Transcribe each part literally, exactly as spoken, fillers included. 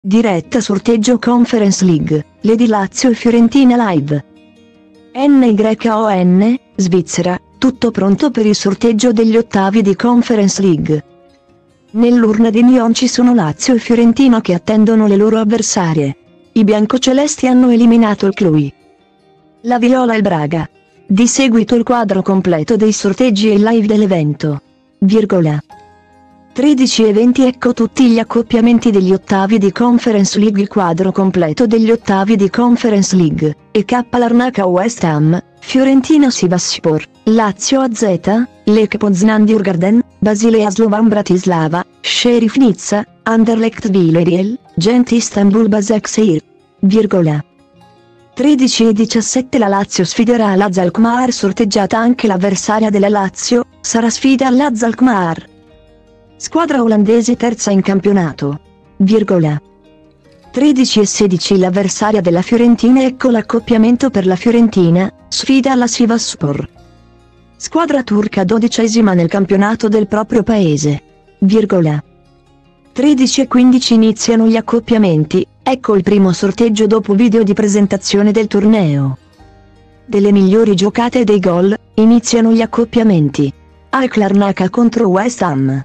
Diretta sorteggio Conference League, Lady Lazio e Fiorentina live. N Y O N, Svizzera, tutto pronto per il sorteggio degli ottavi di Conference League. Nell'urna di Nyon ci sono Lazio e Fiorentina che attendono le loro avversarie. I biancocelesti hanno eliminato il Cluj, la Viola e il Braga. Di seguito il quadro completo dei sorteggi e il live dell'evento. Virgola. tredici e venti Ecco tutti gli accoppiamenti degli ottavi di Conference League. Il quadro completo degli ottavi di Conference League: E K Larnaca West Ham, Fiorentina Sivasspor, Lazio A Z, Lech Poznan Djurgården, Basilea Slovan Bratislava, Sheriff Nizza, Anderlecht Villarreal, Gent Istanbul Başakşehir. Virgola. tredici e diciassette La Lazio sfiderà l'Azalkmaar. Sorteggiata anche l'avversaria della Lazio, sarà sfida all'Azalkmaar, squadra olandese terza in campionato. Virgola. tredici e sedici L'avversaria della Fiorentina. Ecco l'accoppiamento per la Fiorentina, sfida alla Sivasspor, squadra turca dodicesima nel campionato del proprio paese. Virgola. tredici e quindici Iniziano gli accoppiamenti. Ecco il primo sorteggio dopo video di presentazione del torneo. Delle migliori giocate e dei gol, iniziano gli accoppiamenti. A K Larnaca contro West Ham.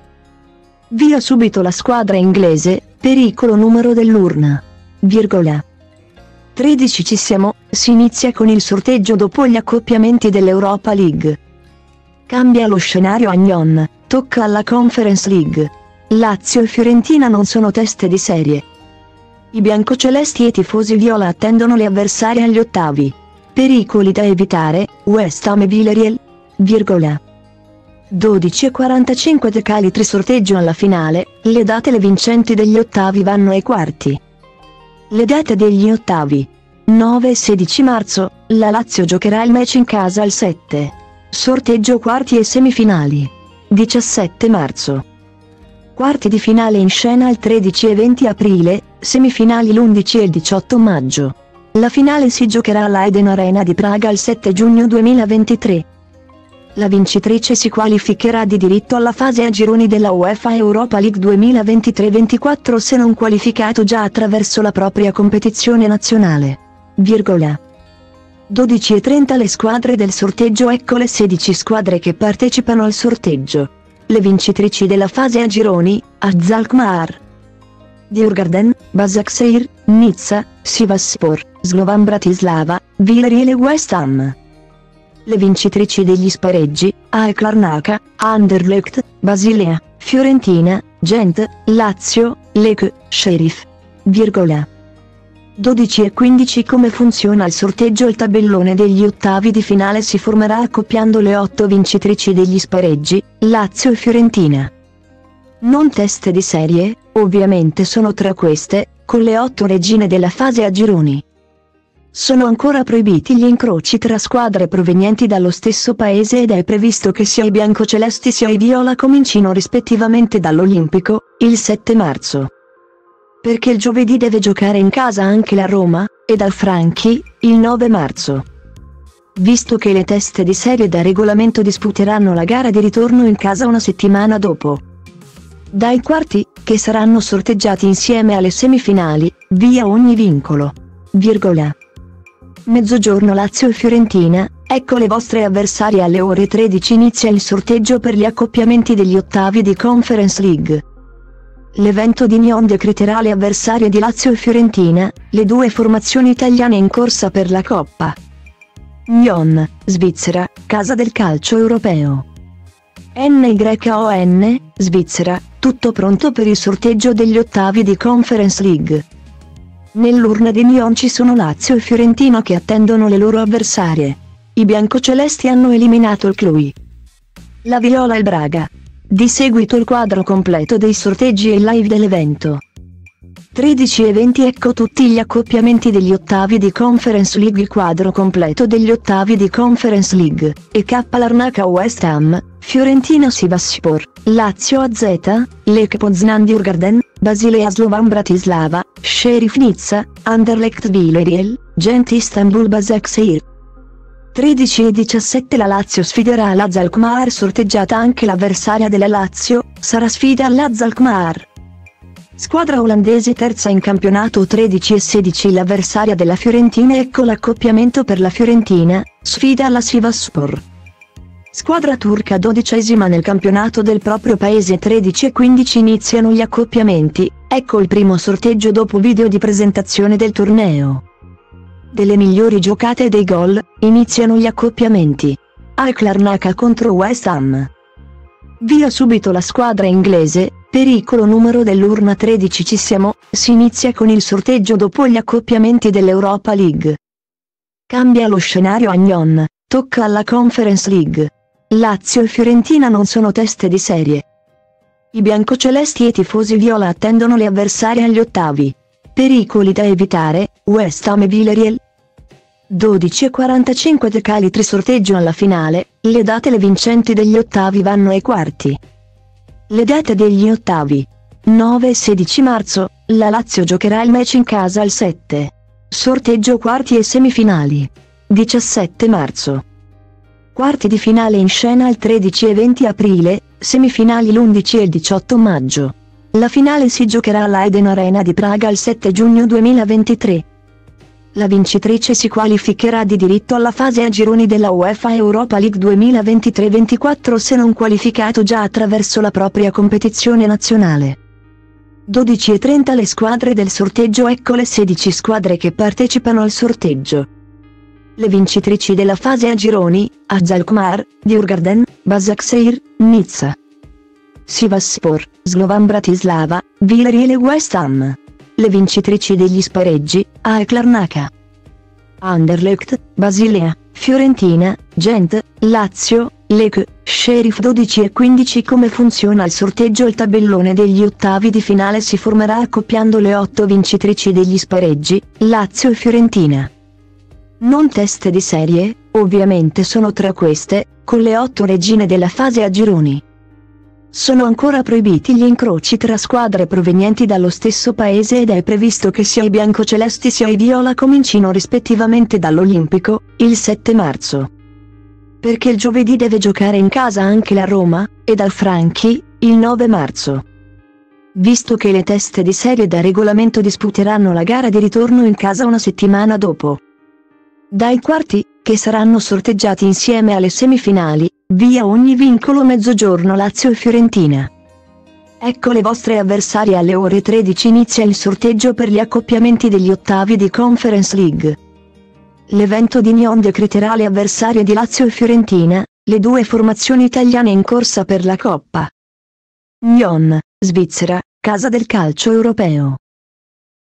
Via subito la squadra inglese, pericolo numero dell'urna. Virgola. tredici Ci siamo, si inizia con il sorteggio dopo gli accoppiamenti dell'Europa League. Cambia lo scenario a Nyon, tocca alla Conference League. Lazio e Fiorentina non sono teste di serie. I biancocelesti e i tifosi viola attendono le avversarie agli ottavi. Pericoli da evitare: West Ham e Villarreal. Virgola. dodici e quarantacinque Decalitri sorteggio alla finale. Le date le vincenti degli ottavi vanno ai quarti. Le date degli ottavi: nove e sedici marzo, la Lazio giocherà il match in casa al sette. Sorteggio quarti e semifinali. diciassette marzo. Quarti di finale in scena il tredici e venti aprile, semifinali l'undici e il diciotto maggio. La finale si giocherà all'Eden Arena di Praga il sette giugno duemilaventitré. La vincitrice si qualificherà di diritto alla fase a gironi della UEFA Europa League duemilaventitré ventiquattro se non qualificato già attraverso la propria competizione nazionale. Virgola. dodici e trenta Le squadre del sorteggio. Ecco le sedici squadre che partecipano al sorteggio. Le vincitrici della fase a gironi: Azalkmaar, Djurgården, Başakşehir, Nizza, Sivasspor, Slovan Bratislava, Villarreal e West Ham. Le vincitrici degli spareggi: A K Larnaca, Anderlecht, Basilea, Fiorentina, Gent, Lazio, Lech, Sheriff. Virgola. dodici e quindici Come funziona il sorteggio? Il tabellone degli ottavi di finale si formerà accoppiando le otto vincitrici degli spareggi, Lazio e Fiorentina. Non teste di serie, ovviamente sono tra queste, con le otto regine della fase a gironi. Sono ancora proibiti gli incroci tra squadre provenienti dallo stesso paese ed è previsto che sia i biancocelesti sia i viola comincino rispettivamente dall'Olimpico, il sette marzo. Perché il giovedì deve giocare in casa anche la Roma, e dal Franchi, il nove marzo. Visto che le teste di serie da regolamento disputeranno la gara di ritorno in casa una settimana dopo. Dai quarti, che saranno sorteggiati insieme alle semifinali, via ogni vincolo. Virgola. Mezzogiorno Lazio e Fiorentina, ecco le vostre avversarie. Alle ore tredici inizia il sorteggio per gli accoppiamenti degli ottavi di Conference League. L'evento di Nyon decreterà le avversarie di Lazio e Fiorentina, le due formazioni italiane in corsa per la Coppa. Nyon, Svizzera, casa del calcio europeo. N Y O N, Svizzera, tutto pronto per il sorteggio degli ottavi di Conference League. Nell'urna di Nyon ci sono Lazio e Fiorentina che attendono le loro avversarie. I biancocelesti hanno eliminato il Cluj, la Viola e il Braga. Di seguito il quadro completo dei sorteggi e il live dell'evento. tredici e venti Ecco tutti gli accoppiamenti degli ottavi di Conference League. Il quadro completo degli ottavi di Conference League: E K Larnaca West Ham, Fiorentina Sivasspor, Lazio A Z, Lech Poznan Djurgården, Basilea Slovan Bratislava, Sheriff Nizza, Anderlecht Villarreal, Gent Istanbul Başakşehir. tredici e diciassette La Lazio sfiderà l'Azalkmaar. Sorteggiata anche l'avversaria della Lazio, sarà sfida all'Azalkmaar, Squadra olandese terza in campionato tredici e sedici l'avversaria della Fiorentina. Ecco l'accoppiamento per la Fiorentina, sfida la Sivasspor. Squadra turca dodicesima nel campionato del proprio paese tredici e quindici iniziano gli accoppiamenti, ecco il primo sorteggio dopo video di presentazione del torneo. Delle migliori giocate e dei gol, iniziano gli accoppiamenti. Al Larnaca contro West Ham. Via subito la squadra inglese, pericolo numero dell'urna tredici ci siamo, si inizia con il sorteggio dopo gli accoppiamenti dell'Europa League. Cambia lo scenario a Nyon, tocca alla Conference League. Lazio e Fiorentina non sono teste di serie. I biancocelesti e i tifosi viola attendono le avversarie agli ottavi. Pericoli da evitare, West Ham e Villarreal. dodici e quarantacinque De Calitri sorteggio alla finale, le date le vincenti degli ottavi vanno ai quarti. Le date degli ottavi. nove e sedici marzo, la Lazio giocherà il match in casa al sette. Sorteggio quarti e semifinali. diciassette marzo. Quarti di finale in scena il tredici e venti aprile, semifinali l'undici e il diciotto maggio. La finale si giocherà all'Eden Arena di Praga il sette giugno duemilaventitré. La vincitrice si qualificherà di diritto alla fase a gironi della UEFA Europa League duemilaventitré ventiquattro se non qualificato già attraverso la propria competizione nazionale. dodici e trenta le squadre del sorteggio. Ecco le sedici squadre che partecipano al sorteggio. Le vincitrici della fase a gironi, Azalkmaar, Djurgården, Başakşehir, Nizza, Sivasspor, Slovan Bratislava, Villarreal e West Ham. Le vincitrici degli spareggi, A E K Larnaca, Anderlecht, Basilea, Fiorentina, Gent, Lazio, Lech, Sheriff. dodici e quindici Come funziona il sorteggio? Il tabellone degli ottavi di finale si formerà accoppiando le otto vincitrici degli spareggi, Lazio e Fiorentina. Non teste di serie, ovviamente sono tra queste, con le otto regine della fase a gironi. Sono ancora proibiti gli incroci tra squadre provenienti dallo stesso paese ed è previsto che sia i biancocelesti sia i viola comincino rispettivamente dall'Olimpico, il sette marzo. Perché il giovedì deve giocare in casa anche la Roma, e dal Franchi, il nove marzo. Visto che le teste di serie da regolamento disputeranno la gara di ritorno in casa una settimana dopo. Dai quarti, che saranno sorteggiati insieme alle semifinali, via ogni vincolo mezzogiorno Lazio e Fiorentina. Ecco le vostre avversarie. Alle ore tredici inizia il sorteggio per gli accoppiamenti degli ottavi di Conference League. L'evento di Nyon decreterà le avversarie di Lazio e Fiorentina, le due formazioni italiane in corsa per la Coppa. Nyon, Svizzera, casa del calcio europeo.